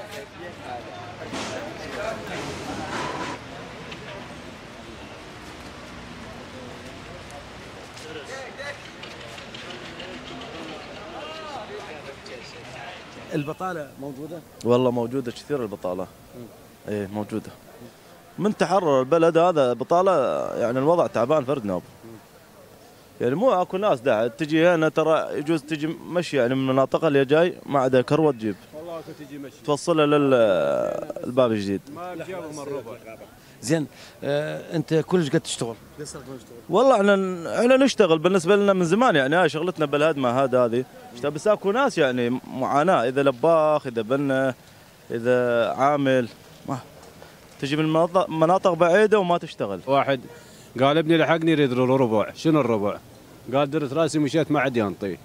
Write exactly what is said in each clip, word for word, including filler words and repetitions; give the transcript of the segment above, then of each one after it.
البطالة موجودة؟ والله موجودة كثير البطالة. ايه موجودة. من تحرر البلد هذا بطالة، يعني الوضع تعبان فرد نوب. يعني مو اكو ناس دا تجي هنا، ترى يجوز تجي مشي يعني من المناطق اللي جاي ما عندها كروة تجيب. والله تجي مشي. توصلها للباب الجديد. ما بجابهم الربع. زين آه انت كلش قد تشتغل؟ والله احنا احنا نشتغل بالنسبة لنا من زمان، يعني هاي شغلتنا بالهدمة هذا هذه. بس اكو ناس يعني معاناة، اذا لباخ، اذا بنا، اذا عامل، ما تجي من مناطق مناطق بعيدة وما تشتغل. واحد قال ابني لحقني يريد له ربع، شنو الربع؟ قال درت راسي مشيت ما عاد ينطي.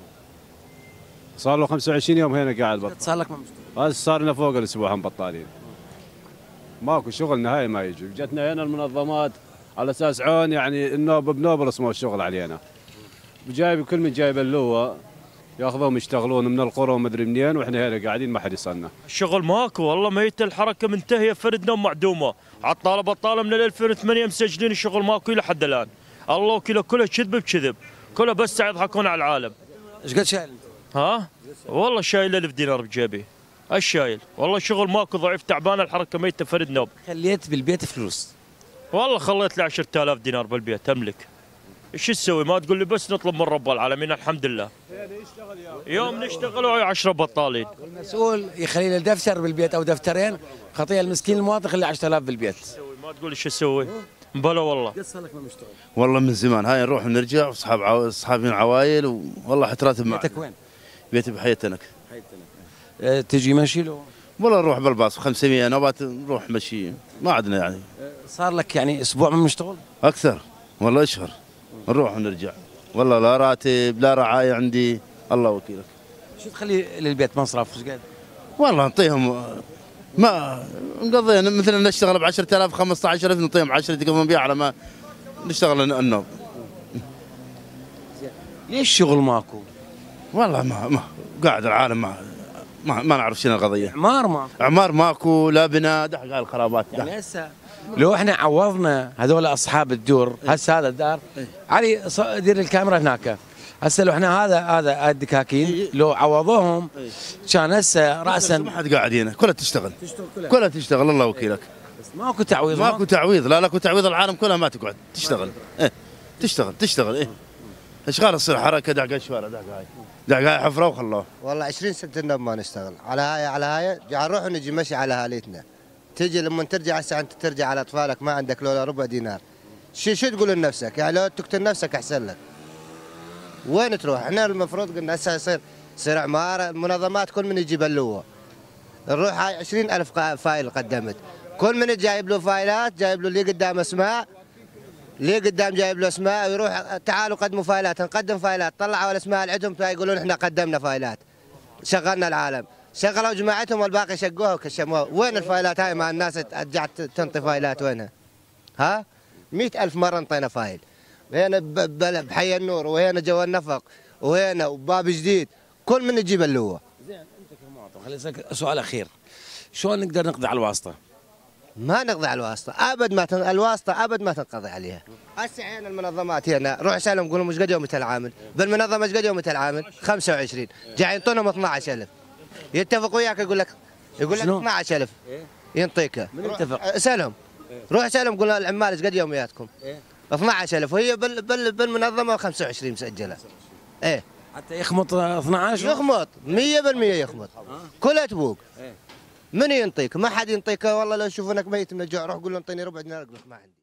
صار له خمسة وعشرين يوم هنا قاعد بطال. صار لك ما مشتغل؟ هذا صار لنا فوق الاسبوع هم بطالين. ماكو شغل نهائي ما يجي، جتنا هنا المنظمات على اساس عون يعني النوب بنوب رسموا الشغل علينا. جايب كل من جايب اللوه ياخذوهم يشتغلون من القرى ومدري منين، واحنا هنا قاعدين ما حد يصلنا. الشغل ماكو والله، ميت الحركه منتهيه، فردنا ومعدومه، عطاله بطاله من ألفين وثمانية مسجلين، الشغل ماكو لحد الان. الله وكيله كله كذب بكذب، كله بس يضحكون على العالم. ايش قد شايل انت؟ ها؟ والله شايل ألف دينار بجيبي. ايش شايل؟ والله شغل ماكو، ضعيف تعبان، الحركه ميته، فرد نوب. خليت بالبيت فلوس؟ والله خليت لي عشرة آلاف دينار بالبيت املك. ايش تسوي؟ ما تقول لي بس نطلب من رب العالمين. الحمد لله يوم نشتغل ويا عشرة بطالين. والمسؤول يخلي له دفتر بالبيت او دفترين، خطيه المسكين المواطن خلي عشرة آلاف بالبيت. ما تقول لي ايش اسوي؟ بلا والله. قد صار لك ما مشتغل؟ والله من زمان، هاي نروح ونرجع، واصحاب عو... اصحابين عوايل، والله حتى راتب معي. بيتك وين؟ بيتي بحي تنك. حي تنك. أه تجي مشي له؟ والله نروح بالباص خمسمية نوبات، نروح مشي، ما عندنا يعني. أه صار لك يعني اسبوع ما مشتغل؟ اكثر والله، اشهر نروح ونرجع، والله لا راتب لا رعايه عندي، الله وكيلك. شو تخلي للبيت مصرف؟ ايش قد؟ والله نعطيهم، ما نقضي مثلا نشتغل ب عشرة آلاف خمسة عشر ألف، نعطيهم عشرة يقضون بها على ما نشتغل النوب. ليش الشغل ماكو؟ والله ما, ما قاعد العالم ما ما, ما نعرف شنو القضيه. اعمار ماكو. اعمار ماكو، لا بناء، دح قال الخرابات. يعني هسه لو احنا عوضنا هذول اصحاب الدور، هسه هذا الدار علي دير الكاميرا هناك، هسه لو احنا هذا هذا الدكاكين لو عوضوهم كان هسه راسا ما حد قاعد هنا، كلها تشتغل، تشتغل كلها تشتغل، الله وكيلك. بس ماكو تعويض. ماكو تعويض، لا لاكو تعويض، العالم كلها ما تقعد تشتغل. ايه تشتغل تشتغل ايه اشغال تصير حركه، دق الشوارع، دق هاي دق هاي حفره وخلوه. والله عشرين سنه النوب ما نشتغل على هاي على هاي، قاعد نروح ونجي مشي على هاليتنا. تجي لما ترجع هسه انت ترجع على اطفالك ما عندك لولا ربع دينار. شو شو تقول لنفسك؟ يعني لو تقتل نفسك احسن لك. وين تروح؟ احنا المفروض قلنا هسه يصير يصير عماره، المنظمات كل من يجيب اللوه. نروح هاي عشرين ألف فايل قدمت، كل من جايب له فايلات، جايب له اللي قدام اسماء، اللي قدام جايب له اسماء، ويروح تعالوا قدموا فايلات، نقدم فايلات، طلعوا الاسماء اللي عندهم يقولون احنا قدمنا فايلات. شغلنا العالم، شغلوا جماعتهم والباقي شقوها وكشموها، وين الفايلات هاي مع الناس ترجع تنطي فايلات وينها؟ ها؟ مئة ألف مرة انطينا فايل. هنا بحي النور، وهنا جوا النفق، وهنا وباب جديد، كل من يجيب اللوه. زين انت كمواطن خليني اسالك سؤال اخير، شلون نقدر نقضي على الواسطه؟ ما نقضي على الواسطه، ابد ما تن... الواسطه ابد ما تنقضي عليها. هسه عين المنظمات هنا، روح اسالهم قول لهم ايش قد يوم العامل؟ بالمنظمه ايش قد يوم العامل؟ خمسة وعشرين، جاي ينطونهم اثناثني عشر ألف. يتفق وياك يقول لك يقول لك اثني عشر ألف ينطيك. من اتفق؟ اسالهم، روح اسالهم قول العمال ايش قد يومياتكم؟ اثني عشر ألف، وهي بال... بال... بالمنظمه خمسة وعشرين مسجله. ايه حتى يخمط اثني عشر؟ يخمط مية بالمية يخمط، كلها تبوق. من ينطيك؟ ما حد ينطيك، والله لو يشوفونك ميت من الجوع روح قول له انطيني ربع دينار، يقول لك ما عندي.